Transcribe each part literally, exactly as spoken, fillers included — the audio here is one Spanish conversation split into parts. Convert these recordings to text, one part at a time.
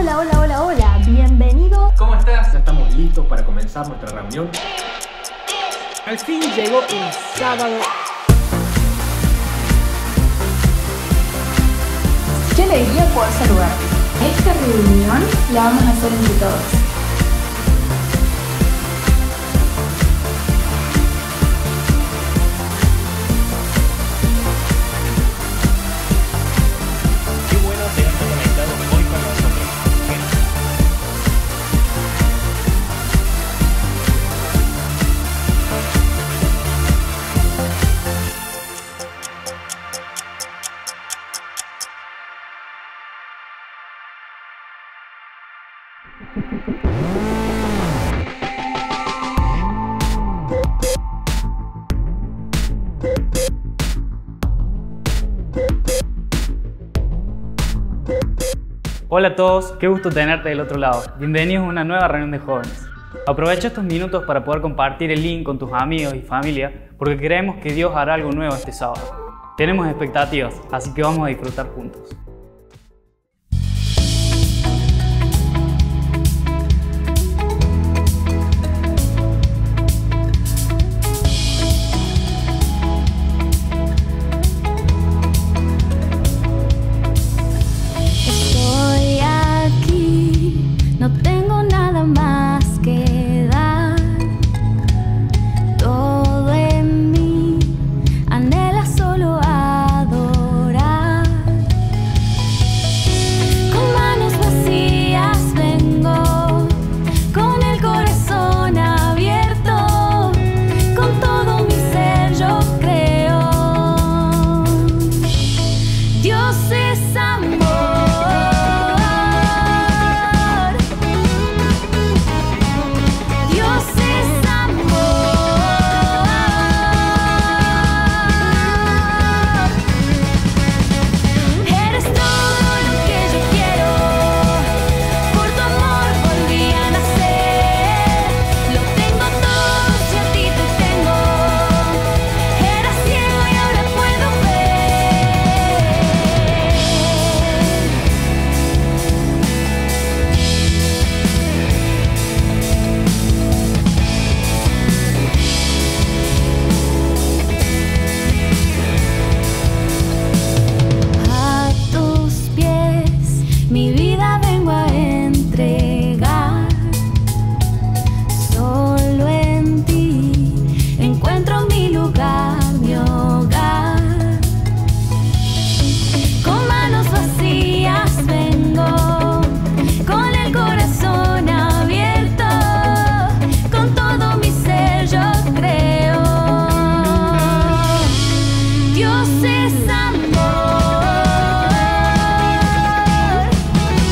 Hola, hola, hola, hola, bienvenido. ¿Cómo estás? Ya estamos listos para comenzar nuestra reunión. Al fin llegó el sábado. Qué alegría poder saludar. Esta reunión la vamos a hacer entre todos. Qué bueno tenerte conectado hoy con nosotros. Hola a todos, qué gusto tenerte del otro lado. Bienvenidos a una nueva reunión de jóvenes. Aprovecha estos minutos para poder compartir el link con tus amigos y familia porque creemos que Dios hará algo nuevo este sábado. Tenemos expectativas, así que vamos a disfrutar juntos. Estoy aquí, no tengo nada más que dar. Todo en mí anhela solo adorar. Con manos vacías vengo, con el corazón abierto, con todo mi ser yo creo. Dios es amor. Dios es amor. Eres todo lo que yo quiero. Por tu amor volví a nacer. Lo tengo todo, si a ti te tengo. Era ciego y ahora puedo ver. A tus pies mi vida vengo a entregar. Solo en ti encuentro mi lugar, mi hogar. Con manos vacías vengo, con el corazón abierto, con todo mi ser yo creo. Dios es amor.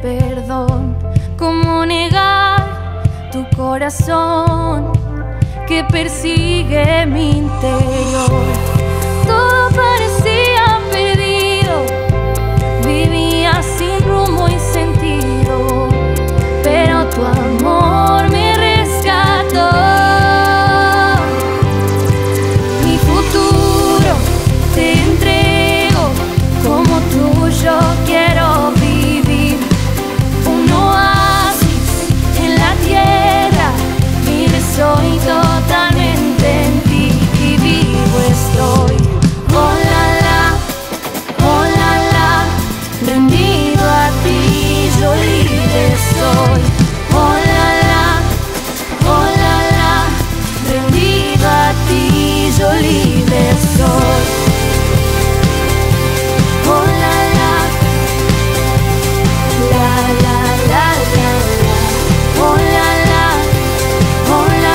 perdón. ¿Cómo negar tu corazón que persigue mi interior? Todo parecía perdido, vivía sin rumbo y sentido, pero tu amor me rescató. Mi futuro te entrego, como tuyo quiero vivir. Un oasis en la tierra, libre soy totalmente en ti y vivo estoy. Oh la la, oh la la, rendido a ti yo libre soy. Oh la la, oh la la, rendido a ti yo libre soy. Oh la la, la la la la la, oh la la, oh la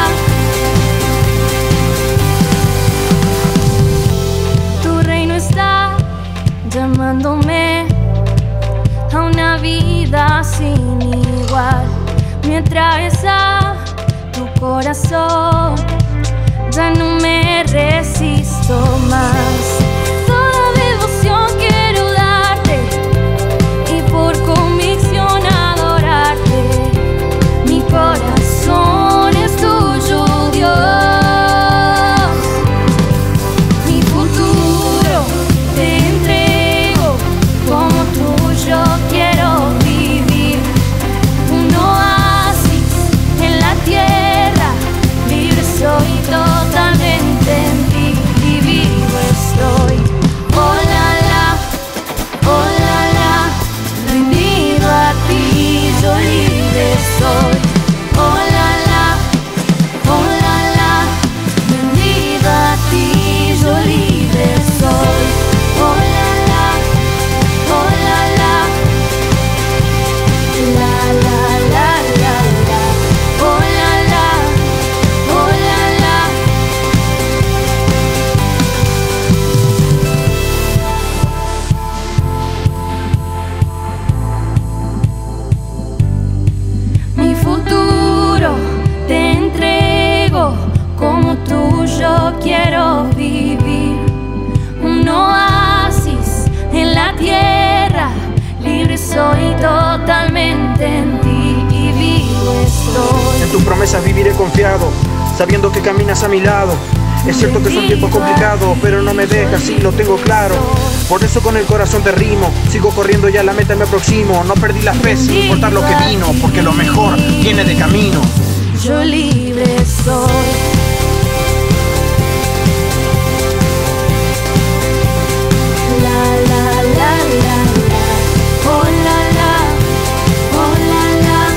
la. Tu reino está llamándome a una vida sin igual. Me atravesa tu corazón, ya no me resisto más. Toda devoción quiero darte y por convicción adorarte. Mi corazón es tuyo, Dios. Mi futuro te entrego, como tuyo quiero vivir. Un oasis en la tierra, libre soy totalmente en ti y vivo estoy. Oh la la, oh la la, rendido a ti yo libre soy. Oh la la, oh la la, rendido a ti yo libre soy. Oh la la, oh la la, la la la la la, oh la la, oh la la. Mi futuro te entrego, como tuyo quiero vivir. Un oasis en la tierra, libre soy totalmente en ti y vivo estoy. En tus promesas viviré confiado, sabiendo que caminas a mi lado. Es cierto que son tiempos complicados, pero no me dejas, sí, lo tengo claro. Por eso con el corazón te rimo, sigo corriendo ya a la meta me aproximo. No perdí la fe sin importar lo que vino, porque lo mejor viene de camino. Yo libre soy. La la la la la, oh la la, oh la la,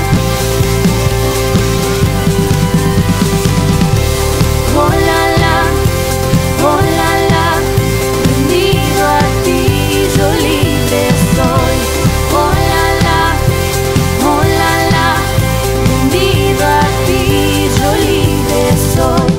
oh la la, oh la la, rendido a ti yo libre soy. Oh la la, oh la la, rendido a ti yo libre soy.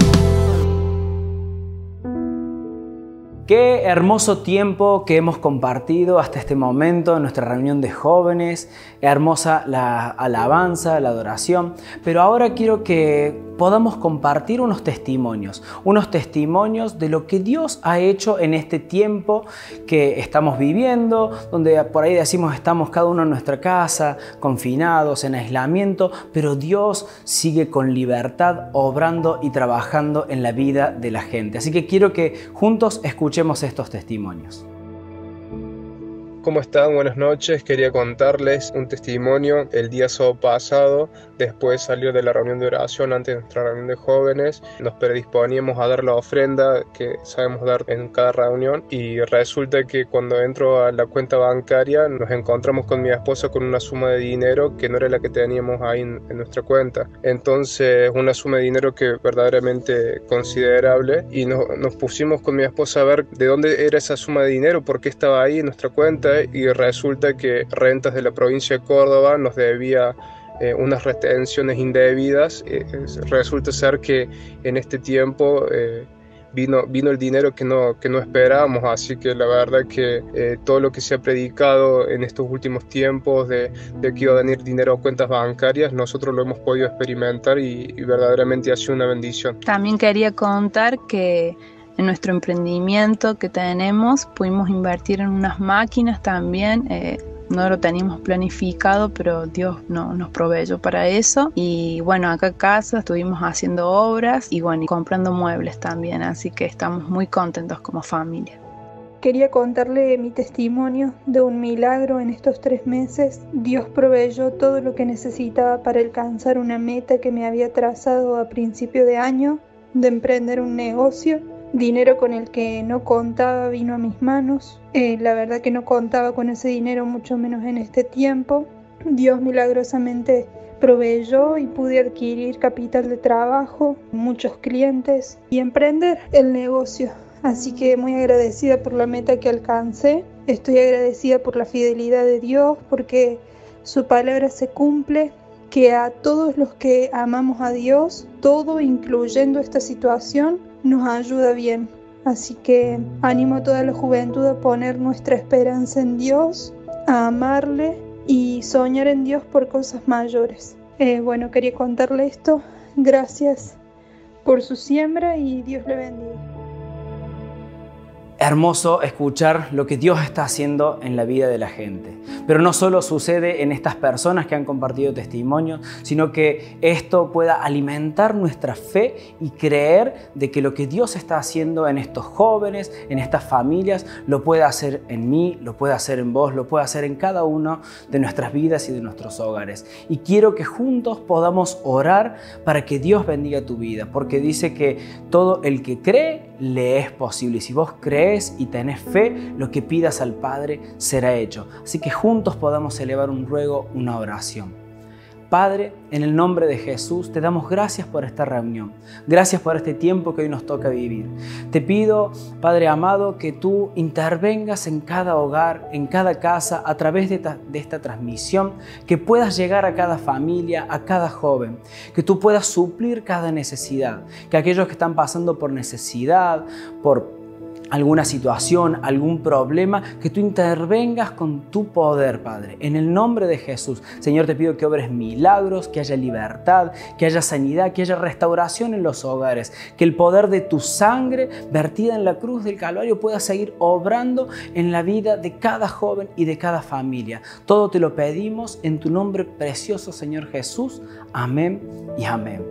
Qué hermoso tiempo que hemos compartido hasta este momento en nuestra reunión de jóvenes. Hermosa la alabanza, la adoración. Pero ahora quiero que podamos compartir unos testimonios. Unos testimonios de lo que Dios ha hecho en este tiempo que estamos viviendo, donde por ahí decimos estamos cada uno en nuestra casa, confinados, en aislamiento, pero Dios sigue con libertad obrando y trabajando en la vida de la gente. Así que quiero que juntos escuchemos estos testimonios. ¿Cómo están? Buenas noches. Quería contarles un testimonio. El día sábado pasado, después de salir de la reunión de oración, antes de nuestra reunión de jóvenes, nos predisponíamos a dar la ofrenda que sabemos dar en cada reunión, y resulta que cuando entro a la cuenta bancaria nos encontramos con mi esposa con una suma de dinero que no era la que teníamos ahí en, en nuestra cuenta. Entonces, una suma de dinero que verdaderamente considerable, y no, nos pusimos con mi esposa a ver de dónde era esa suma de dinero, por qué estaba ahí en nuestra cuenta, y resulta que Rentas de la provincia de Córdoba nos debía eh, unas retenciones indebidas. Eh, resulta ser que en este tiempo eh, vino, vino el dinero que no, que no esperábamos. Así que la verdad que eh, todo lo que se ha predicado en estos últimos tiempos de, de que iba a venir dinero a cuentas bancarias, nosotros lo hemos podido experimentar y, y verdaderamente ha sido una bendición. También quería contar que en nuestro emprendimiento que tenemos pudimos invertir en unas máquinas también. Eh, no lo teníamos planificado, pero Dios no, nos proveyó para eso. Y bueno, acá en casa estuvimos haciendo obras y bueno, y comprando muebles también, así que estamos muy contentos como familia. Quería contarle mi testimonio de un milagro en estos tres meses. Dios proveyó todo lo que necesitaba para alcanzar una meta que me había trazado a principio de año, de emprender un negocio. Dinero con el que no contaba vino a mis manos. Eh, la verdad que no contaba con ese dinero, mucho menos en este tiempo. Dios milagrosamente proveyó y pude adquirir capital de trabajo, muchos clientes y emprender el negocio. Así que muy agradecida por la meta que alcancé. Estoy agradecida por la fidelidad de Dios, porque su palabra se cumple, que a todos los que amamos a Dios, todo incluyendo esta situación, nos ayuda bien. Así que animo a toda la juventud a poner nuestra esperanza en Dios, a amarle y soñar en Dios por cosas mayores. Eh, bueno, quería contarle esto. Gracias por su siembra y Dios le bendiga. Hermoso escuchar lo que Dios está haciendo en la vida de la gente. Pero no solo sucede en estas personas que han compartido testimonios, sino que esto pueda alimentar nuestra fe y creer de que lo que Dios está haciendo en estos jóvenes, en estas familias, lo puede hacer en mí, lo puede hacer en vos, lo puede hacer en cada uno de nuestras vidas y de nuestros hogares. Y quiero que juntos podamos orar para que Dios bendiga tu vida, porque dice que todo el que cree, le es posible. Y si vos crees y tenés fe, lo que pidas al Padre será hecho. Así que juntos podamos elevar un ruego, una oración. Padre, en el nombre de Jesús, te damos gracias por esta reunión. Gracias por este tiempo que hoy nos toca vivir. Te pido, Padre amado, que tú intervengas en cada hogar, en cada casa, a través de esta, de esta transmisión, que puedas llegar a cada familia, a cada joven, que tú puedas suplir cada necesidad, que aquellos que están pasando por necesidad, por alguna situación, algún problema, que tú intervengas con tu poder, Padre. En el nombre de Jesús, Señor, te pido que obres milagros, que haya libertad, que haya sanidad, que haya restauración en los hogares, que el poder de tu sangre vertida en la cruz del Calvario pueda seguir obrando en la vida de cada joven y de cada familia. Todo te lo pedimos en tu nombre precioso, Señor Jesús. Amén y amén.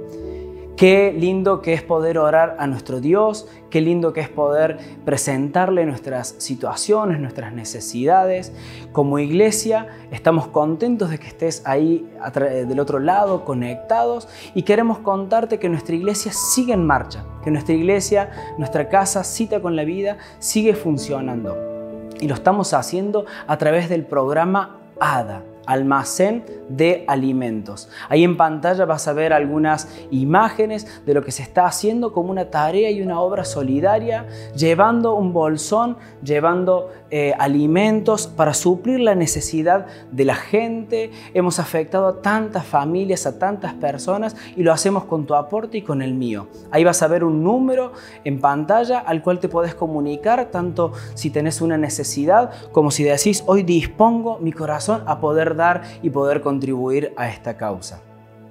Qué lindo que es poder orar a nuestro Dios, qué lindo que es poder presentarle nuestras situaciones, nuestras necesidades. Como iglesia estamos contentos de que estés ahí del otro lado, conectados, y queremos contarte que nuestra iglesia sigue en marcha, que nuestra iglesia, nuestra casa Cita con la Vida sigue funcionando. Y lo estamos haciendo a través del programa A D A. Almacén de alimentos. Ahí en pantalla vas a ver algunas imágenes de lo que se está haciendo como una tarea y una obra solidaria, llevando un bolsón, llevando eh, alimentos para suplir la necesidad de la gente. Hemos afectado a tantas familias, a tantas personas, y lo hacemos con tu aporte y con el mío. Ahí vas a ver un número en pantalla al cual te podés comunicar, tanto si tenés una necesidad como si decís, hoy dispongo mi corazón a poder dar y poder contribuir a esta causa.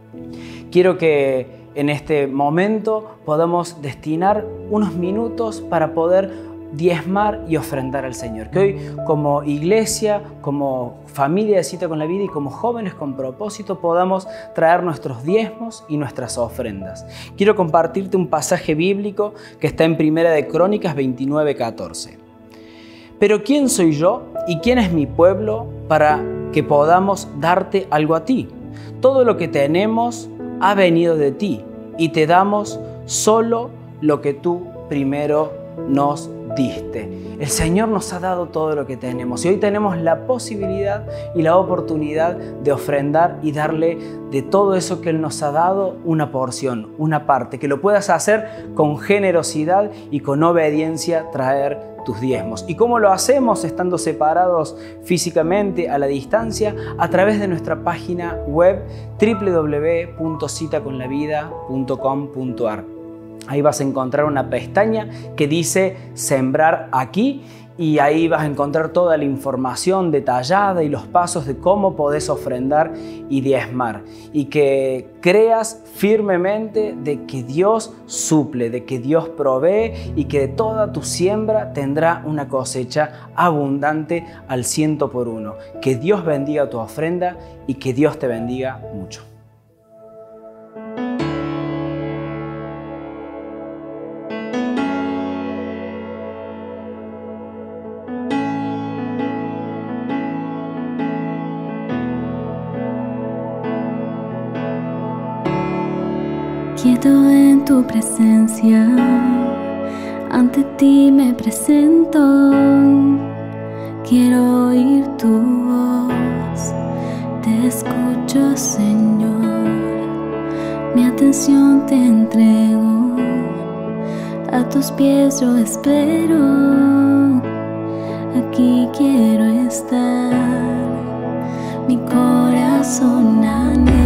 Quiero que en este momento podamos destinar unos minutos para poder diezmar y ofrendar al Señor. Que hoy, como iglesia, como familia de Cita con la Vida y como jóvenes con propósito, podamos traer nuestros diezmos y nuestras ofrendas. Quiero compartirte un pasaje bíblico que está en Primera de Crónicas veintinueve, catorce. Pero ¿quién soy yo y quién es mi pueblo para que podamos darte algo a ti? Todo lo que tenemos ha venido de ti y te damos solo lo que tú primero nos diste. El Señor nos ha dado todo lo que tenemos y hoy tenemos la posibilidad y la oportunidad de ofrendar y darle de todo eso que Él nos ha dado una porción, una parte, que lo puedas hacer con generosidad y con obediencia, traer tus diezmos. ¿Y cómo lo hacemos? Estando separados físicamente a la distancia a través de nuestra página web doble u doble u doble u punto cita con la vida punto com punto a r. Ahí vas a encontrar una pestaña que dice Sembrar aquí, y ahí vas a encontrar toda la información detallada y los pasos de cómo podés ofrendar y diezmar. Y que creas firmemente de que Dios suple, de que Dios provee y que de toda tu siembra tendrá una cosecha abundante al ciento por uno. Que Dios bendiga tu ofrenda y que Dios te bendiga mucho. Quieto en tu presencia, ante ti me presento. Quiero oír tu voz, te escucho, Señor. Mi atención te entrego, a tus pies yo espero. Aquí quiero estar, mi corazón anhela.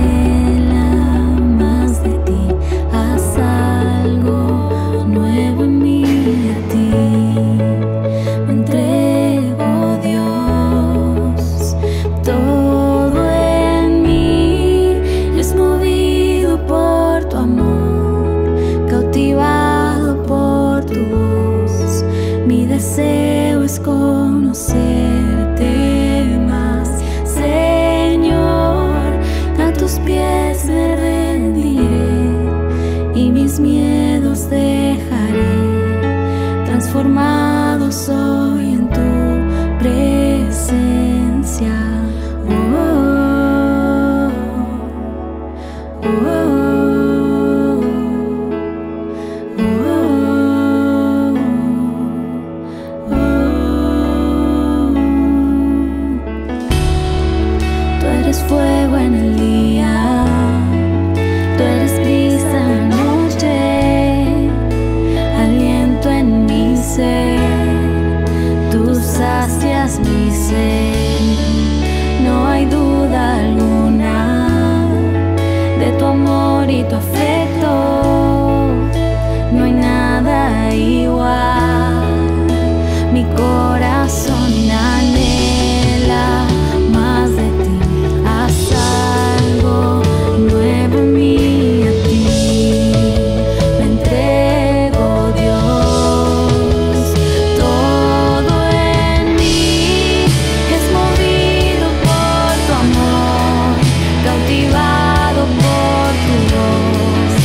Nuevo en mí a ti, me entrego, Dios. Todo en mí es movido por tu amor, cautivado por tu voz. Mi deseo es conocerte más, Señor. A tus pies me rendiré y mis miedos dejaré. Transformado soy en tu presencia. Oh, oh, oh, oh, oh, oh. Tú eres fuego en el día, tú eres brisa en la noche, aliento en mi ser, tú sacias mi ser. No hay duda alguna de tu amor y tu afecto, no hay nada igual. Mi corazón anhela más de ti, haz algo nuevo en mí, a ti me entrego, Dios. Todo en mí es movido por tu amor, cautivado por tu voz.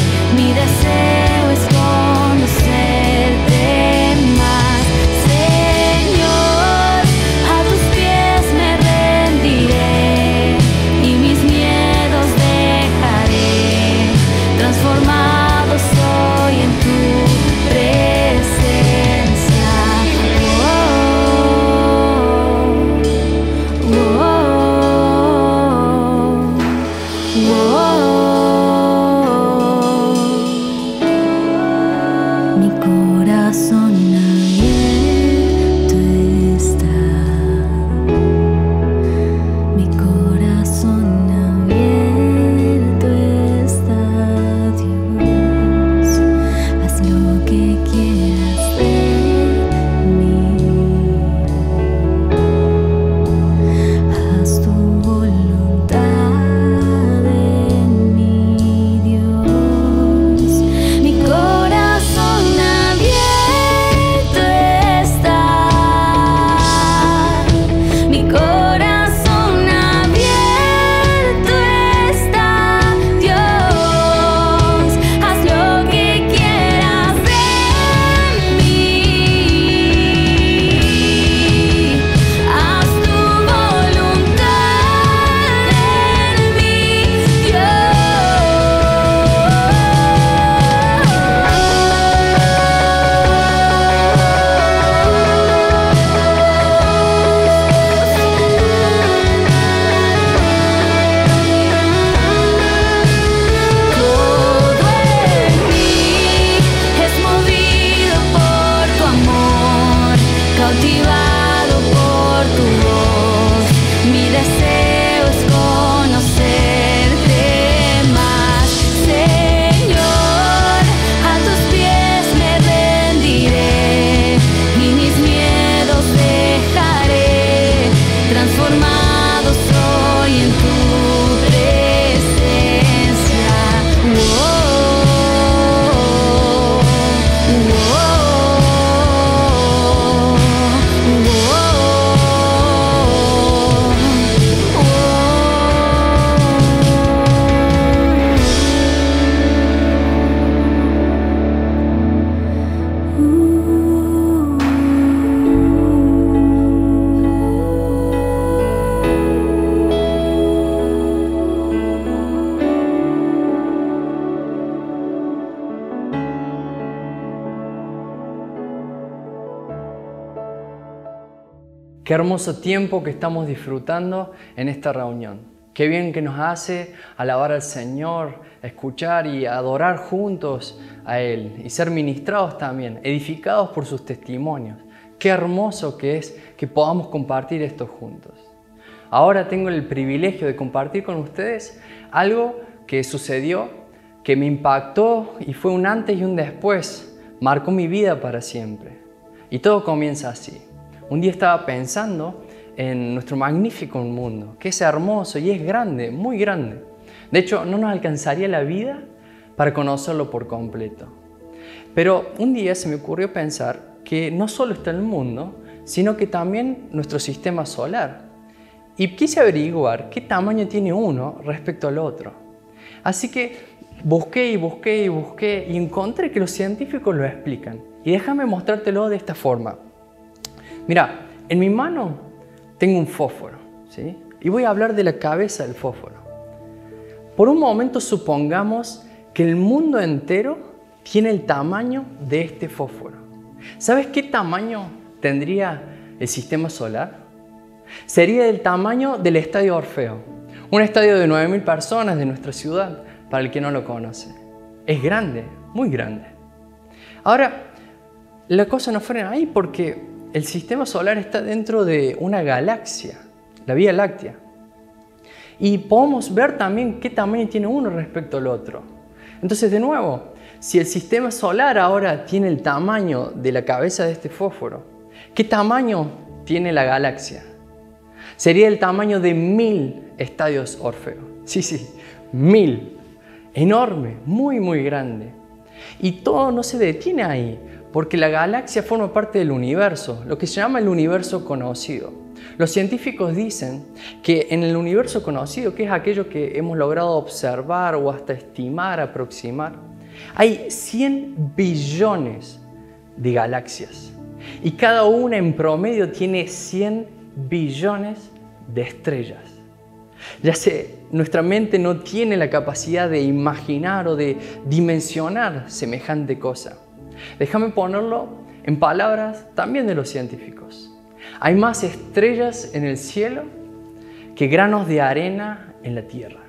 Qué hermoso tiempo que estamos disfrutando en esta reunión. Qué bien que nos hace alabar al Señor, escuchar y adorar juntos a Él y ser ministrados también, edificados por sus testimonios. Qué hermoso que es que podamos compartir esto juntos. Ahora tengo el privilegio de compartir con ustedes algo que sucedió, que me impactó y fue un antes y un después. Marcó mi vida para siempre. Y todo comienza así. Un día estaba pensando en nuestro magnífico mundo, que es hermoso y es grande, muy grande. De hecho, no nos alcanzaría la vida para conocerlo por completo. Pero un día se me ocurrió pensar que no solo está el mundo, sino que también nuestro sistema solar. Y quise averiguar qué tamaño tiene uno respecto al otro. Así que busqué y busqué y busqué y encontré que los científicos lo explican. Y déjame mostrártelo de esta forma. Mira, en mi mano tengo un fósforo, ¿sí? Y voy a hablar de la cabeza del fósforo. Por un momento supongamos que el mundo entero tiene el tamaño de este fósforo. ¿Sabes qué tamaño tendría el sistema solar? Sería del tamaño del Estadio Orfeo, un estadio de nueve mil personas de nuestra ciudad, para el que no lo conoce. Es grande, muy grande. Ahora, la cosa no frena ahí porque el sistema solar está dentro de una galaxia, la Vía Láctea. Y podemos ver también qué tamaño tiene uno respecto al otro. Entonces, de nuevo, si el sistema solar ahora tiene el tamaño de la cabeza de este fósforo, ¿qué tamaño tiene la galaxia? Sería el tamaño de mil estadios Orfeo. Sí, sí, mil. Enorme, muy, muy grande. Y todo no se detiene ahí, porque la galaxia forma parte del universo, lo que se llama el universo conocido. Los científicos dicen que en el universo conocido, que es aquello que hemos logrado observar o hasta estimar, aproximar, hay cien billones de galaxias. Y cada una en promedio tiene cien billones de estrellas. Ya sé, nuestra mente no tiene la capacidad de imaginar o de dimensionar semejante cosa. Déjame ponerlo en palabras también de los científicos. Hay más estrellas en el cielo que granos de arena en la tierra.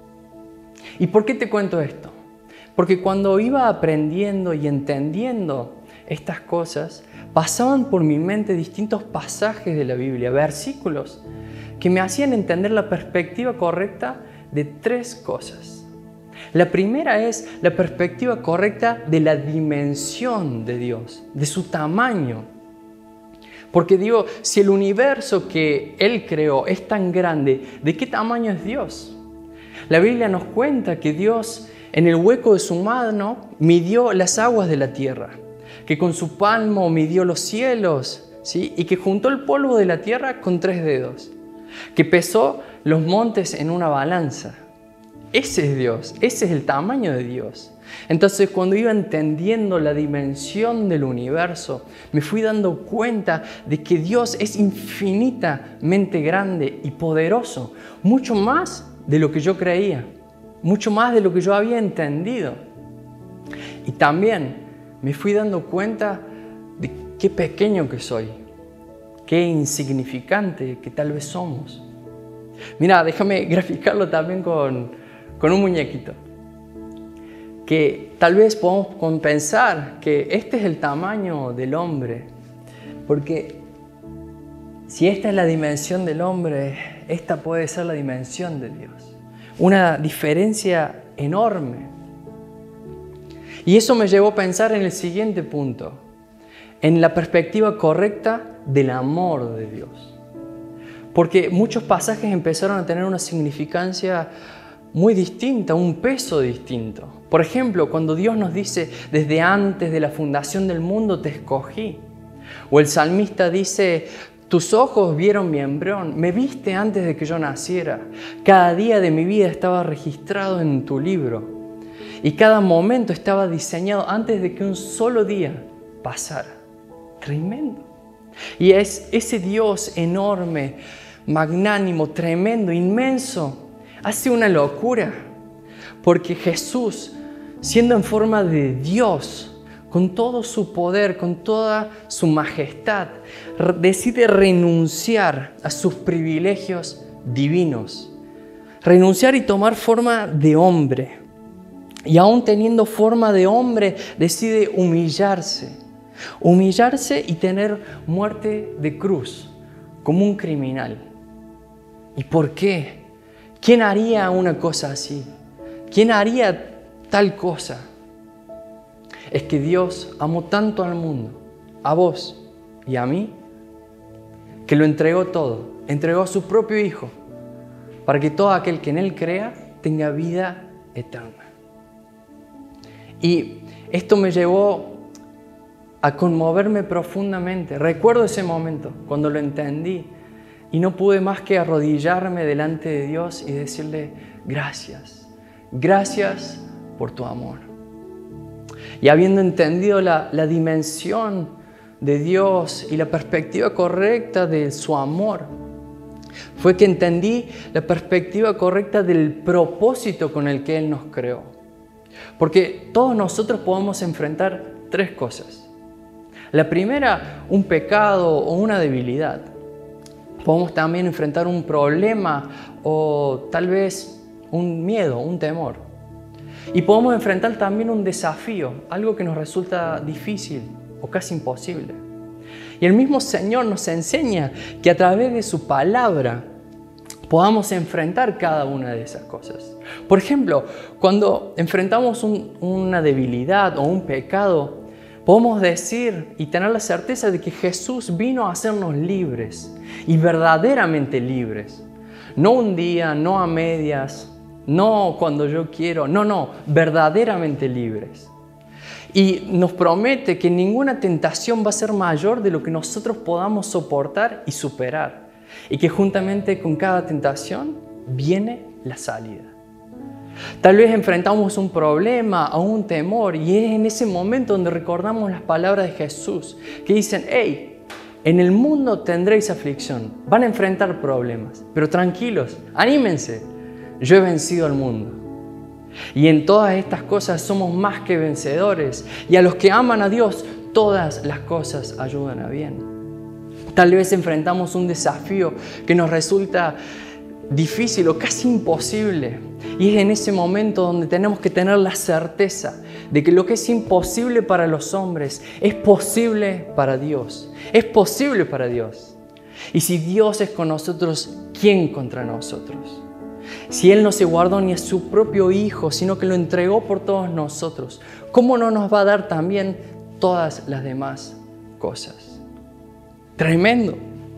¿Y por qué te cuento esto? Porque cuando iba aprendiendo y entendiendo estas cosas, pasaban por mi mente distintos pasajes de la Biblia, versículos que me hacían entender la perspectiva correcta de tres cosas. La primera es la perspectiva correcta de la dimensión de Dios, de su tamaño. Porque digo, si el universo que Él creó es tan grande, ¿de qué tamaño es Dios? La Biblia nos cuenta que Dios, en el hueco de su mano, midió las aguas de la tierra, que con su palmo midió los cielos, ¿sí? Y que juntó el polvo de la tierra con tres dedos, que pesó los montes en una balanza. Ese es Dios, ese es el tamaño de Dios. Entonces, cuando iba entendiendo la dimensión del universo, me fui dando cuenta de que Dios es infinitamente grande y poderoso, mucho más de lo que yo creía, mucho más de lo que yo había entendido. Y también me fui dando cuenta de qué pequeño que soy, qué insignificante que tal vez somos. Mira, déjame graficarlo también con, con un muñequito. Que tal vez podamos pensar que este es el tamaño del hombre, porque si esta es la dimensión del hombre, esta puede ser la dimensión de Dios. Una diferencia enorme. Y eso me llevó a pensar en el siguiente punto, en la perspectiva correcta del amor de Dios. Porque muchos pasajes empezaron a tener una significancia muy distinta, un peso distinto. Por ejemplo, cuando Dios nos dice, desde antes de la fundación del mundo te escogí. O el salmista dice, tus ojos vieron mi embrión, me viste antes de que yo naciera. Cada día de mi vida estaba registrado en tu libro. Y cada momento estaba diseñado antes de que un solo día pasara. Tremendo. Y es ese Dios enorme, magnánimo, tremendo, inmenso, hace una locura. Porque Jesús, siendo en forma de Dios, con todo su poder, con toda su majestad, decide renunciar a sus privilegios divinos. Renunciar y tomar forma de hombre. Y aún teniendo forma de hombre, decide humillarse. Humillarse y tener muerte de cruz, como un criminal. ¿Y por qué? ¿Quién haría una cosa así? ¿Quién haría tal cosa? Es que Dios amó tanto al mundo, a vos y a mí, que lo entregó todo. Entregó a su propio Hijo, para que todo aquel que en Él crea tenga vida eterna. Y esto me llevó a conmoverme profundamente. Recuerdo ese momento, cuando lo entendí, y no pude más que arrodillarme delante de Dios y decirle, gracias, gracias por tu amor. Y habiendo entendido la, la dimensión de Dios y la perspectiva correcta de su amor, fue que entendí la perspectiva correcta del propósito con el que Él nos creó. Porque todos nosotros podemos enfrentar tres cosas. La primera, un pecado o una debilidad. Podemos también enfrentar un problema o tal vez un miedo, un temor. Y podemos enfrentar también un desafío, algo que nos resulta difícil o casi imposible. Y el mismo Señor nos enseña que a través de su palabra podamos enfrentar cada una de esas cosas. Por ejemplo, cuando enfrentamos un, una debilidad o un pecado, podemos decir y tener la certeza de que Jesús vino a hacernos libres y verdaderamente libres. No un día, no a medias, no cuando yo quiero, no, no, verdaderamente libres. Y nos promete que ninguna tentación va a ser mayor de lo que nosotros podamos soportar y superar. Y que juntamente con cada tentación viene la salida. Tal vez enfrentamos un problema o un temor y es en ese momento donde recordamos las palabras de Jesús que dicen, hey, en el mundo tendréis aflicción, van a enfrentar problemas, pero tranquilos, anímense. Yo he vencido al mundo. Y en todas estas cosas somos más que vencedores. Y a los que aman a Dios, todas las cosas ayudan a bien. Tal vez enfrentamos un desafío que nos resulta difícil o casi imposible. Y es en ese momento donde tenemos que tener la certeza de que lo que es imposible para los hombres es posible para Dios. Es posible para Dios. Y si Dios es con nosotros, ¿quién contra nosotros? Si Él no se guardó ni a su propio Hijo, sino que lo entregó por todos nosotros, ¿cómo no nos va a dar también todas las demás cosas? Tremendo.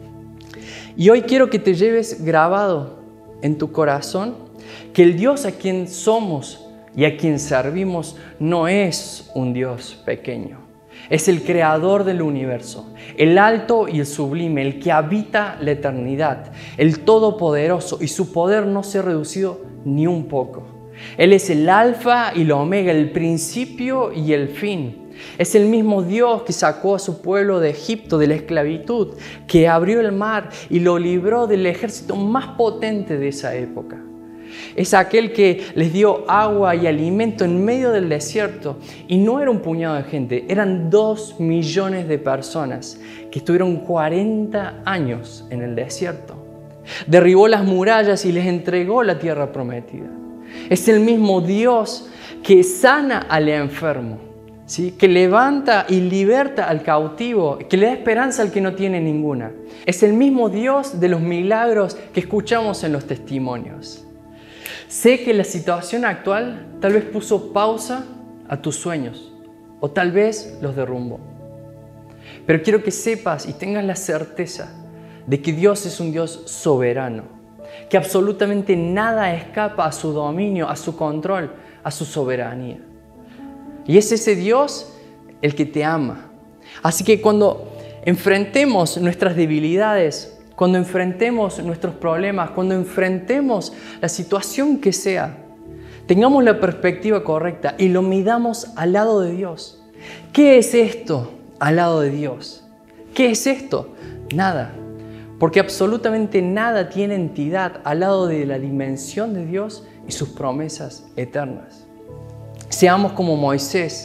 Y hoy quiero que te lleves grabado en tu corazón que el Dios a quien somos y a quien servimos no es un Dios pequeño. Es el creador del universo, el alto y el sublime, el que habita la eternidad, el todopoderoso, y su poder no se ha reducido ni un poco. Él es el alfa y la omega, el principio y el fin. Es el mismo Dios que sacó a su pueblo de Egipto, de la esclavitud, que abrió el mar y lo libró del ejército más potente de esa época. Es aquel que les dio agua y alimento en medio del desierto. Y no era un puñado de gente, eran dos millones de personas que estuvieron cuarenta años en el desierto. Derribó las murallas y les entregó la tierra prometida. Es el mismo Dios que sana al enfermo, ¿sí? Que levanta y liberta al cautivo, que le da esperanza al que no tiene ninguna. Es el mismo Dios de los milagros que escuchamos en los testimonios. Sé que la situación actual tal vez puso pausa a tus sueños o tal vez los derrumbó. Pero quiero que sepas y tengas la certeza de que Dios es un Dios soberano, que absolutamente nada escapa a su dominio, a su control, a su soberanía. Y es ese Dios el que te ama. Así que cuando enfrentemos nuestras debilidades, cuando enfrentemos nuestros problemas, cuando enfrentemos la situación que sea, tengamos la perspectiva correcta y lo midamos al lado de Dios. ¿Qué es esto al lado de Dios? ¿Qué es esto? Nada. Porque absolutamente nada tiene entidad al lado de la dimensión de Dios y sus promesas eternas. Seamos como Moisés,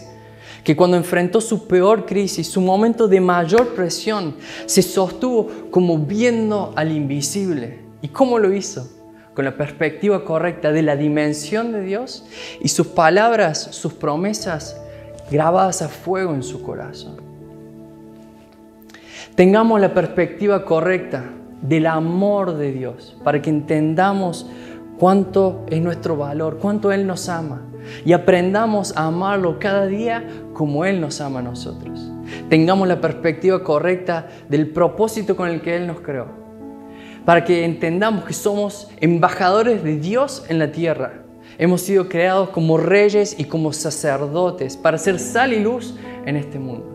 que cuando enfrentó su peor crisis, su momento de mayor presión, se sostuvo como viendo al invisible. ¿Y cómo lo hizo? Con la perspectiva correcta de la dimensión de Dios y sus palabras, sus promesas grabadas a fuego en su corazón. Tengamos la perspectiva correcta del amor de Dios para que entendamos cuánto es nuestro valor, cuánto Él nos ama y aprendamos a amarlo cada día como Él nos ama a nosotros. Tengamos la perspectiva correcta del propósito con el que Él nos creó, para que entendamos que somos embajadores de Dios en la tierra. Hemos sido creados como reyes y como sacerdotes para ser sal y luz en este mundo.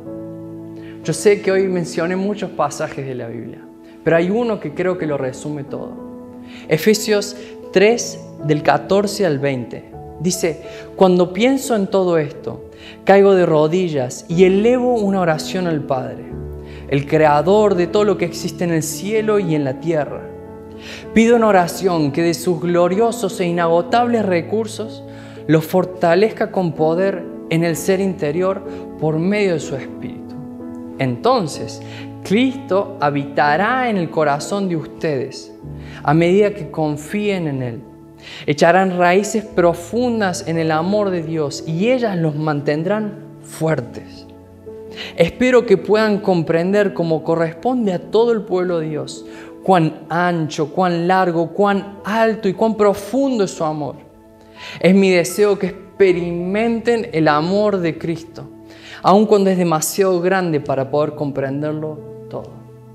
Yo sé que hoy mencioné muchos pasajes de la Biblia, pero hay uno que creo que lo resume todo. Efesios tres, del catorce al veinte. Dice: cuando pienso en todo esto, caigo de rodillas y elevo una oración al Padre, el creador de todo lo que existe en el cielo y en la tierra. Pido en oración que de sus gloriosos e inagotables recursos los fortalezca con poder en el ser interior por medio de su Espíritu. Entonces, Cristo habitará en el corazón de ustedes a medida que confíen en Él. Echarán raíces profundas en el amor de Dios y ellas los mantendrán fuertes. Espero que puedan comprender como corresponde a todo el pueblo de Dios cuán ancho, cuán largo, cuán alto y cuán profundo es su amor. Es mi deseo que experimenten el amor de Cristo, aun cuando es demasiado grande para poder comprenderlo todo.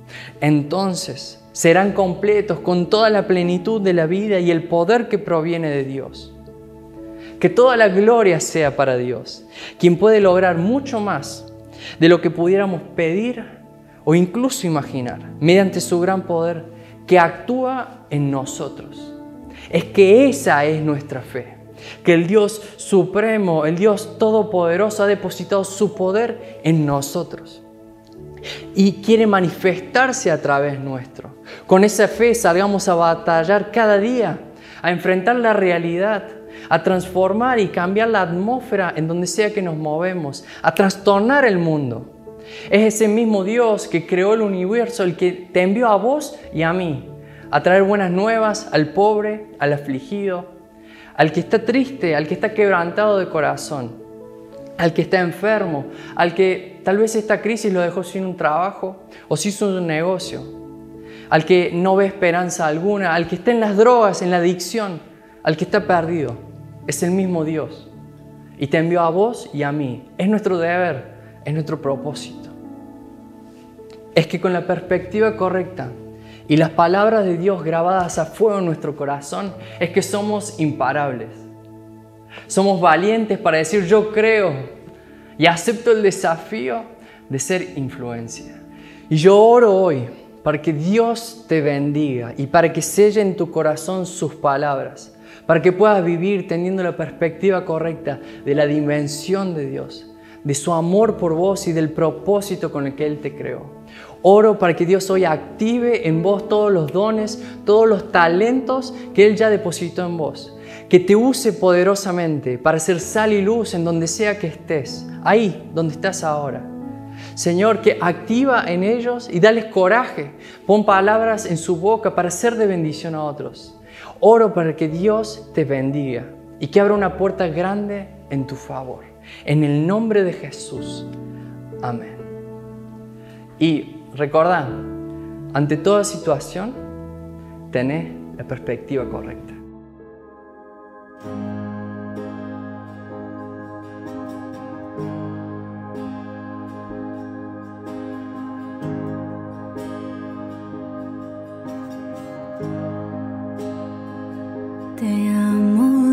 Entonces serán completos con toda la plenitud de la vida y el poder que proviene de Dios. Que toda la gloria sea para Dios, quien puede lograr mucho más de lo que pudiéramos pedir o incluso imaginar, mediante su gran poder que actúa en nosotros. Es que esa es nuestra fe, que el Dios supremo, el Dios todopoderoso ha depositado su poder en nosotros y quiere manifestarse a través nuestro. Con esa fe salgamos a batallar cada día, a enfrentar la realidad, a transformar y cambiar la atmósfera en donde sea que nos movemos, a trastornar el mundo. Es ese mismo Dios que creó el universo, el que te envió a vos y a mí, a traer buenas nuevas al pobre, al afligido, al que está triste, al que está quebrantado de corazón, al que está enfermo, al que tal vez esta crisis lo dejó sin un trabajo o sin un negocio, al que no ve esperanza alguna, al que está en las drogas, en la adicción, al que está perdido. Es el mismo Dios y te envió a vos y a mí. Es nuestro deber, es nuestro propósito. Es que con la perspectiva correcta y las palabras de Dios grabadas a fuego en nuestro corazón, es que somos imparables. Somos valientes para decir yo creo y acepto el desafío de ser influencia. Y yo oro hoy para que Dios te bendiga y para que selle en tu corazón sus palabras, para que puedas vivir teniendo la perspectiva correcta de la dimensión de Dios, de su amor por vos y del propósito con el que Él te creó. Oro para que Dios hoy active en vos todos los dones, todos los talentos que Él ya depositó en vos. Que te use poderosamente para ser sal y luz en donde sea que estés, ahí donde estás ahora. Señor, que activa en ellos y dales coraje. Pon palabras en su boca para ser de bendición a otros. Oro para que Dios te bendiga y que abra una puerta grande en tu favor. En el nombre de Jesús. Amén. Y recordá, ante toda situación, tenés la perspectiva correcta. Te amo,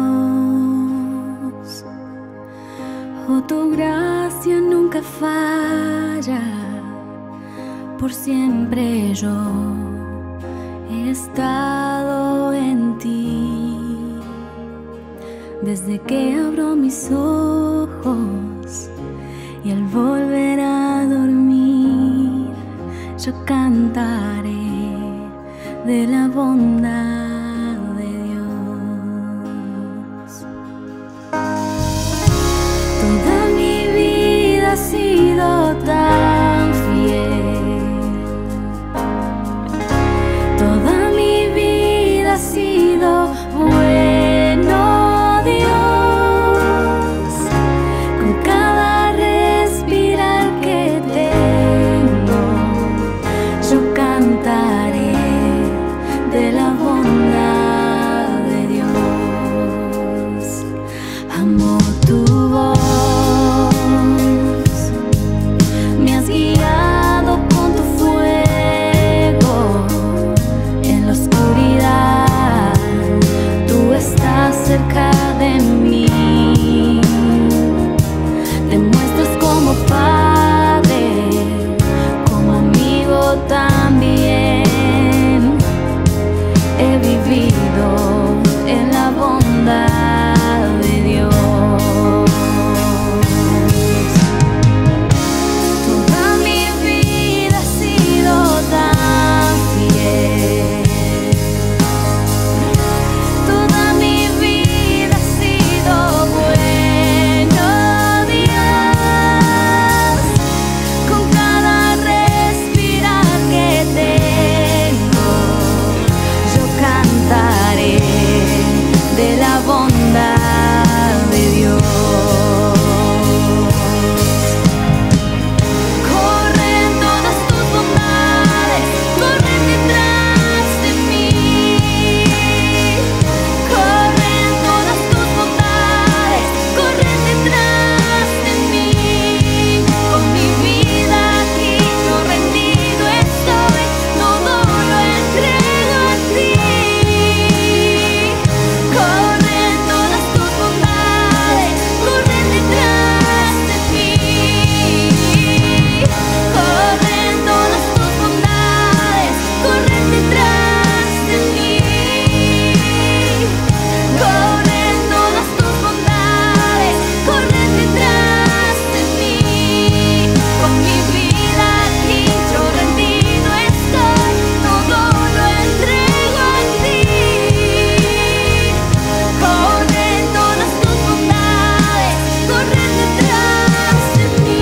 Dios, oh, tu gracia nunca falla, por siempre yo he estado en ti, desde que abro mis ojos y al volver a dormir, yo cantaré de la bondad. Toda mi has sido tan fiel. Toda mi vida has sido bueno, Dios. Con cada respirar que tengo, yo cantaré de la bondad de Dios. Amo tu voz, me has guiado con tu fuego en la oscuridad. Tú estás cerca de mí, te muestras como padre, como amigo también. He vivido en la bondad de Dios. Toda mi vida ha sido tan fiel. Toda mi vida ha sido bueno, Dios. Con cada respirar que tengo, yo cantaré de la bondad de Dios. Corren todas tus bondades, corren detrás de mí. Corren todas tus bondades, corren detrás de mí. Con mi vida aquí yo rendido estoy, todo lo entrego a ti. Corren todas tus bondades, corren detrás de mí. Corren todas tus bondades, corren detrás de mí. Corren todas tus bondades, corren detrás de mí. Con mi vida aquí yo rendido estoy, todo lo entrego a ti. Corren todas tus bondades, corren detrás de mí.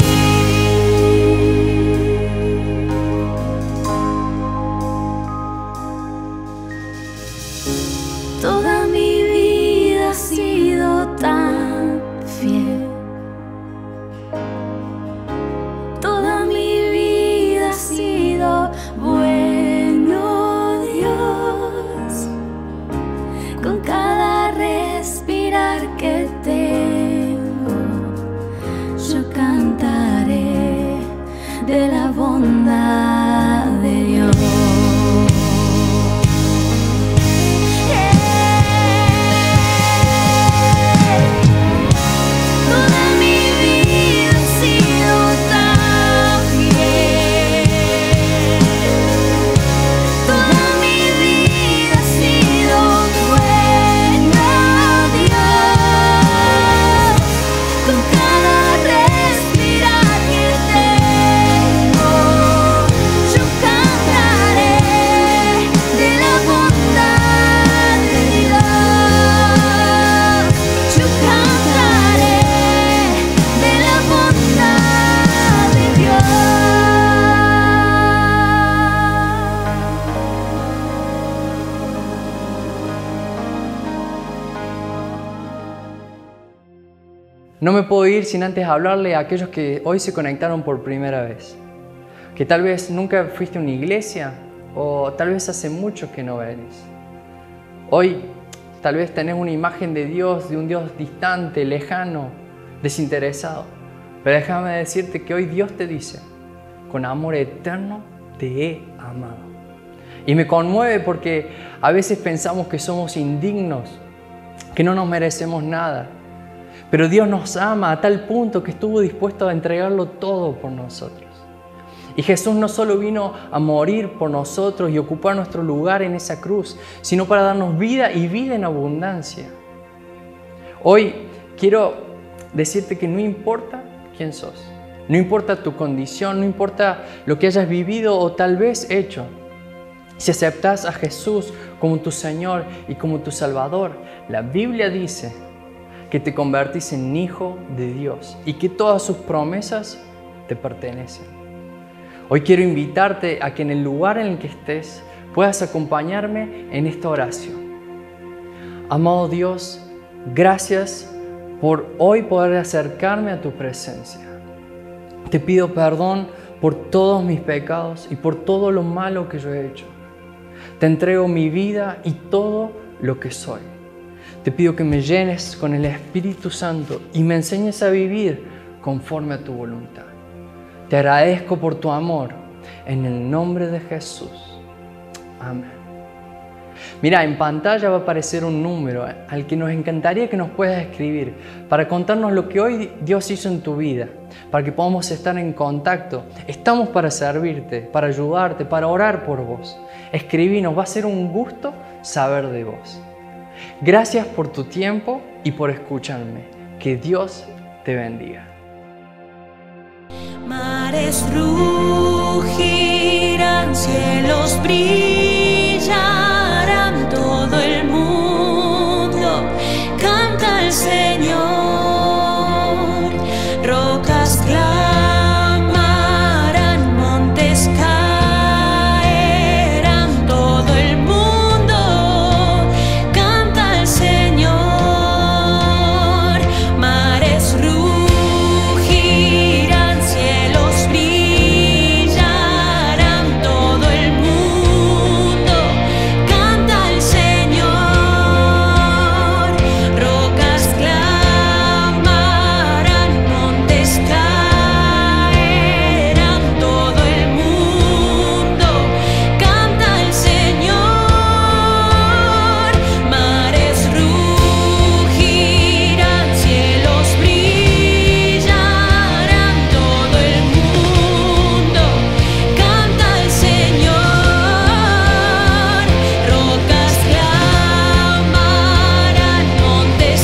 Toda mi vida ha sido tan fiel. Toda mi vida ha sido bueno, Dios. Con cada respirar que tengo, yo cantaré de la bondad de Dios. Toda mi vida ha sido tan fiel. Toda mi vida ha sido buena, Dios. Con cada respirar que tengo, yo cantaré de la bondad de Dios. Yo cantaré de la bondad de Dios. No me puedo ir sin antes hablarle a aquellos que hoy se conectaron por primera vez. Que tal vez nunca fuiste a una iglesia o tal vez hace mucho que no venís. Hoy tal vez tenés una imagen de Dios, de un Dios distante, lejano, desinteresado. Pero déjame decirte que hoy Dios te dice, con amor eterno te he amado. Y me conmueve porque a veces pensamos que somos indignos, que no nos merecemos nada. Pero Dios nos ama a tal punto que estuvo dispuesto a entregarlo todo por nosotros. Y Jesús no solo vino a morir por nosotros y ocupar nuestro lugar en esa cruz, sino para darnos vida y vida en abundancia. Hoy quiero decirte que no importa quién sos, no importa tu condición, no importa lo que hayas vivido o tal vez hecho. Si aceptas a Jesús como tu Señor y como tu Salvador, la Biblia dice que te convertís en hijo de Dios y que todas sus promesas te pertenecen. Hoy quiero invitarte a que en el lugar en el que estés puedas acompañarme en esta oración. Amado Dios, gracias por hoy poder acercarme a tu presencia. Te pido perdón por todos mis pecados y por todo lo malo que yo he hecho. Te entrego mi vida y todo lo que soy. Te pido que me llenes con el Espíritu Santo y me enseñes a vivir conforme a tu voluntad. Te agradezco por tu amor, en el nombre de Jesús. Amén. Mira, en pantalla va a aparecer un número al que nos encantaría que nos puedas escribir para contarnos lo que hoy Dios hizo en tu vida, para que podamos estar en contacto. Estamos para servirte, para ayudarte, para orar por vos. Escribinos, va a ser un gusto saber de vos. Gracias por tu tiempo y por escucharme. Que Dios te bendiga. Mares rugirán, cielos brillarán, todo el mundo canta al Señor. Rocas clamarán, montes caerán, todo el mundo canta al Señor. Mares rugirán, cielos brillarán, todo el mundo canta al Señor. Rocas clamarán, montes caerán, todo el mundo canta al Señor. Mares rugirán, cielos brillarán, todo el mundo canta al Señor. Rocas clamarán, montes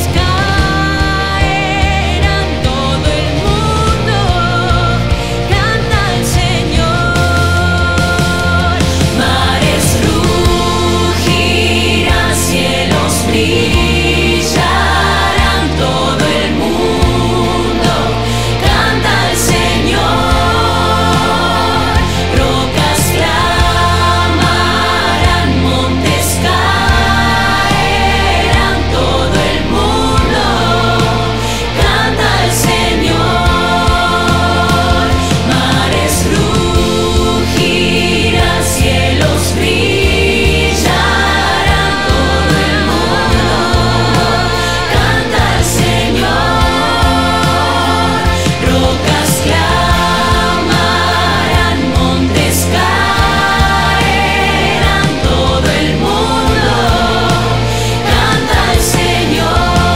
caerán, todo el mundo canta al Señor. Mares rugirán, cielos brillarán, todo el mundo canta al Señor. Rocas clamarán, montes caerán, todo el mundo canta al Señor. Mares rugirán, cielos brillarán, todo el mundo canta al Señor. Rocas clamarán, montes caerán, todo el mundo canta al Señor.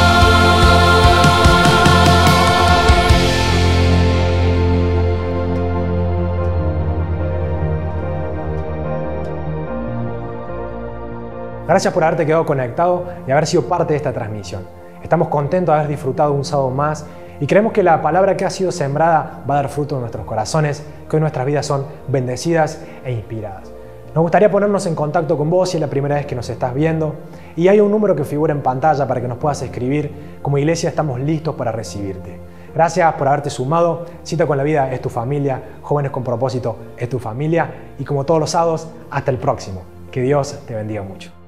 Gracias por haberte quedado conectado y haber sido parte de esta transmisión. Estamos contentos de haber disfrutado un sábado más y creemos que la palabra que ha sido sembrada va a dar fruto en nuestros corazones, que hoy nuestras vidas son bendecidas e inspiradas. Nos gustaría ponernos en contacto con vos si es la primera vez que nos estás viendo y hay un número que figura en pantalla para que nos puedas escribir. Como iglesia estamos listos para recibirte. Gracias por haberte sumado. Cita con la Vida es tu familia, Jóvenes con Propósito es tu familia y como todos los sábados, hasta el próximo. Que Dios te bendiga mucho.